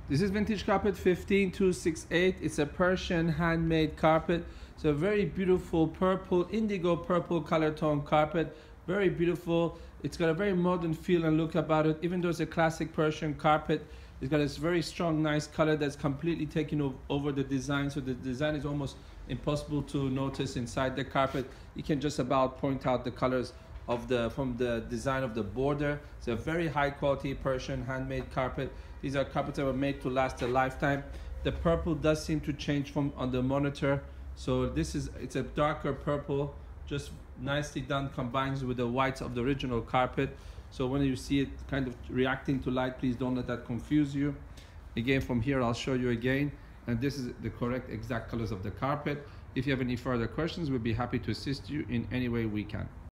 This is Vintage Carpet 15268. It's a Persian handmade carpet. It's a very beautiful purple, indigo purple color tone carpet. Very beautiful. It's got a very modern feel and look about it. Even though it's a classic Persian carpet, it's got this very strong, nice color that's completely taken over the design. So the design is almost impossible to notice inside the carpet. You can just about point out the colors from the design of the border. It's a very high quality Persian handmade carpet. These are carpets that were made to last a lifetime. The purple does seem to change on the monitor. So it's a darker purple, just nicely done, combines with the whites of the original carpet. So when you see it kind of reacting to light, please don't let that confuse you. Again, from here, I'll show you again. And this is the correct exact colors of the carpet. If you have any further questions, we'll be happy to assist you in any way we can.